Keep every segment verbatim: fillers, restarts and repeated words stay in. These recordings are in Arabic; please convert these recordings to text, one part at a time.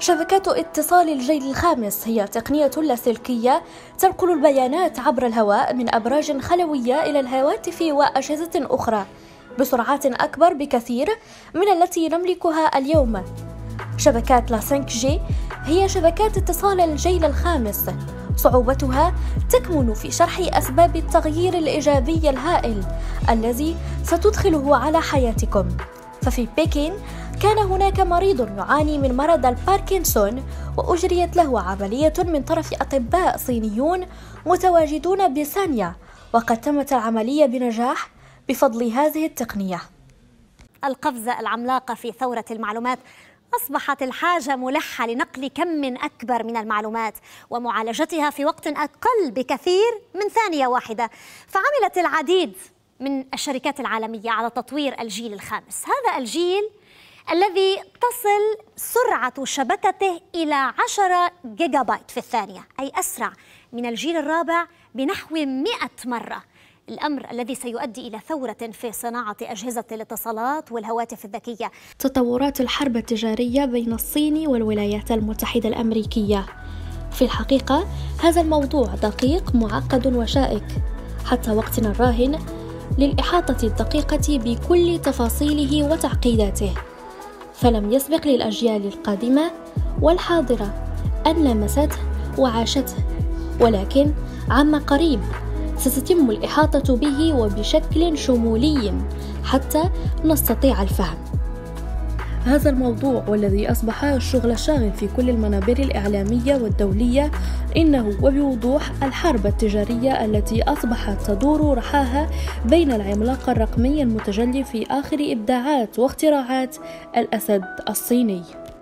شبكات اتصال الجيل الخامس هي تقنية لاسلكية تنقل البيانات عبر الهواء من أبراج خلوية إلى الهواتف وأجهزة أخرى بسرعات أكبر بكثير من التي نملكها اليوم. شبكات لا فايف جي هي شبكات اتصال الجيل الخامس، صعوبتها تكمن في شرح أسباب التغيير الإيجابي الهائل الذي ستدخله على حياتكم. ففي بكين كان هناك مريض يعاني من مرض الباركنسون، وأجريت له عملية من طرف أطباء صينيون متواجدون بسانيا، وقد تمت العملية بنجاح بفضل هذه التقنية. القفزة العملاقة في ثورة المعلومات أصبحت الحاجة ملحة لنقل كم أكبر من المعلومات ومعالجتها في وقت أقل بكثير من ثانية واحدة، فعملت العديد من الشركات العالمية على تطوير الجيل الخامس. هذا الجيل الذي تصل سرعة شبكته إلى عشرة جيجا بايت في الثانية، أي أسرع من الجيل الرابع بنحو مئة مرة، الأمر الذي سيؤدي إلى ثورة في صناعة أجهزة الاتصالات والهواتف الذكية. تطورات الحرب التجارية بين الصين والولايات المتحدة الأمريكية. في الحقيقة هذا الموضوع دقيق معقد وشائك حتى وقتنا الراهن للإحاطة الدقيقة بكل تفاصيله وتعقيداته، فلم يسبق للأجيال القادمة والحاضرة أن لمسته وعاشته، ولكن عما قريب ستتم الإحاطة به وبشكل شمولي حتى نستطيع الفهم. هذا الموضوع والذي أصبح الشغل الشاغل في كل المنابر الإعلامية والدولية إنه وبوضوح الحرب التجارية التي أصبحت تدور رحاها بين العملاق الرقمي المتجلي في آخر إبداعات واختراعات الأسد الصيني.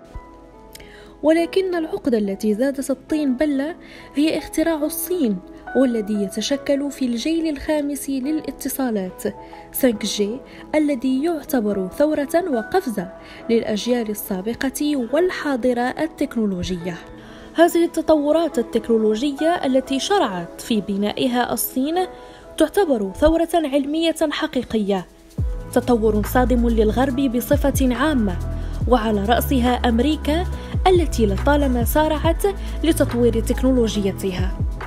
ولكن العقدة التي زادت الطين بلة هي اختراع الصين، والذي يتشكل في الجيل الخامس للاتصالات فايف جي، الذي يعتبر ثورة وقفزة للأجيال السابقة والحاضرة التكنولوجية. هذه التطورات التكنولوجية التي شرعت في بنائها الصين تعتبر ثورة علمية حقيقية، تطور صادم للغرب بصفة عامة، وعلى رأسها أمريكا التي لطالما سارعت لتطوير تكنولوجيتها.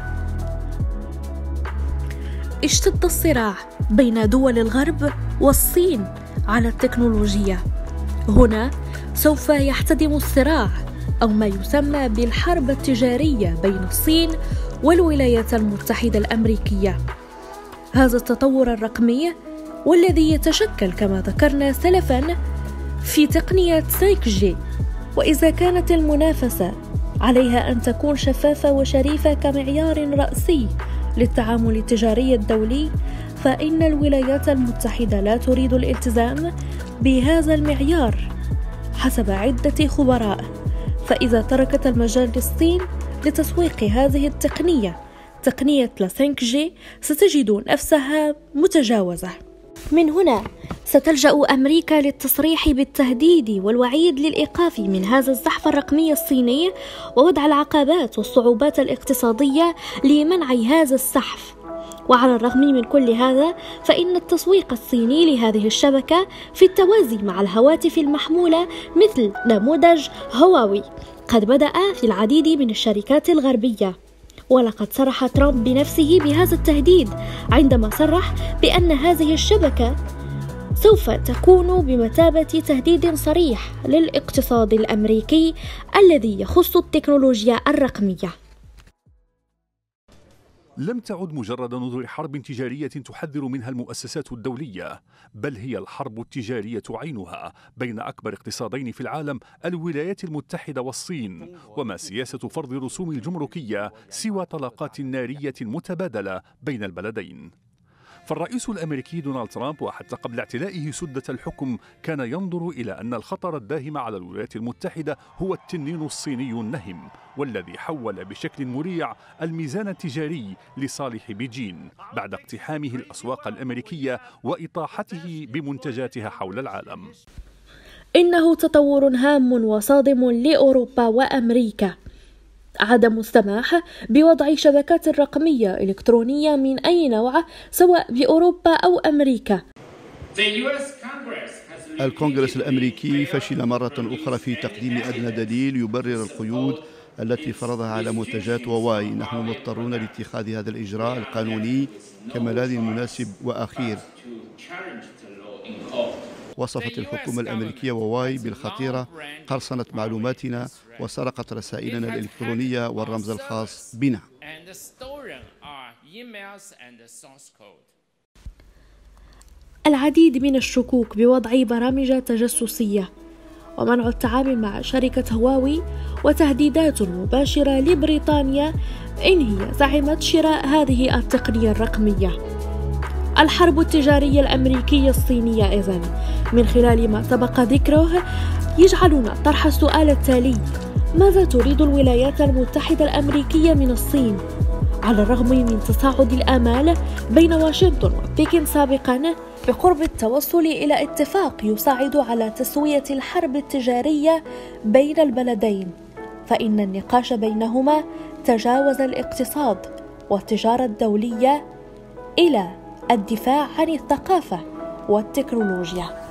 اشتد الصراع بين دول الغرب والصين على التكنولوجيا. هنا سوف يحتدم الصراع أو ما يسمى بالحرب التجارية بين الصين والولايات المتحدة الأمريكية. هذا التطور الرقمي والذي يتشكل كما ذكرنا سلفا في تقنية فايف جي، وإذا كانت المنافسة عليها أن تكون شفافة وشريفة كمعيار رئيسي للتعامل التجاري الدولي، فإن الولايات المتحدة لا تريد الالتزام بهذا المعيار حسب عدة خبراء، فإذا تركت المجال للصين لتسويق هذه التقنية تقنية لا فايف جي ستجد نفسها متجاوزة. من هنا ستلجأ أمريكا للتصريح بالتهديد والوعيد للإيقاف من هذا الزحف الرقمي الصيني ووضع العقبات والصعوبات الاقتصادية لمنع هذا الزحف. وعلى الرغم من كل هذا فإن التسويق الصيني لهذه الشبكة في التوازي مع الهواتف المحمولة مثل نموذج هواوي قد بدأ في العديد من الشركات الغربية. ولقد صرح ترامب بنفسه بهذا التهديد عندما صرح بأن هذه الشبكة سوف تكون بمثابة تهديد صريح للاقتصاد الأمريكي الذي يخص التكنولوجيا الرقمية. لم تعد مجرد نذر حرب تجارية تحذر منها المؤسسات الدولية، بل هي الحرب التجارية عينها بين أكبر اقتصادين في العالم، الولايات المتحدة والصين، وما سياسة فرض الرسوم الجمركية سوى طلقات نارية متبادلة بين البلدين. فالرئيس الأمريكي دونالد ترامب وحتى قبل اعتلائه سدة الحكم كان ينظر إلى أن الخطر الداهم على الولايات المتحدة هو التنين الصيني النهم، والذي حول بشكل مريع الميزان التجاري لصالح بيجين بعد اقتحامه الأسواق الأمريكية وإطاحته بمنتجاتها حول العالم. إنه تطور هام وصادم لأوروبا وأمريكا، عدم السماح بوضع شبكات رقمية إلكترونية من أي نوع سواء بأوروبا أو أمريكا. The U S Congress has الكونغرس الأمريكي فشل مرة أخرى في تقديم أدنى دليل يبرر القيود التي فرضها على منتجات هواوي. نحن مضطرون لاتخاذ هذا الإجراء القانوني كملاذ مناسب وأخير. وصفت الحكومة الأمريكية هواوي بالخطيرة، قرصنت معلوماتنا وسرقت رسائلنا الإلكترونية والرمز الخاص بنا. العديد من الشكوك بوضع برامج تجسسية ومنع التعامل مع شركة هواوي وتهديدات مباشرة لبريطانيا إن هي زعمت شراء هذه التقنية الرقمية. الحرب التجارية الأمريكية الصينية إذن من خلال ما سبق ذكره يجعلنا طرح السؤال التالي: ماذا تريد الولايات المتحدة الأمريكية من الصين؟ على الرغم من تصاعد الآمال بين واشنطن وبكين سابقا بقرب التوصل إلى اتفاق يساعد على تسوية الحرب التجارية بين البلدين، فإن النقاش بينهما تجاوز الاقتصاد والتجارة الدولية إلى الدفاع عن الثقافة والتكنولوجيا.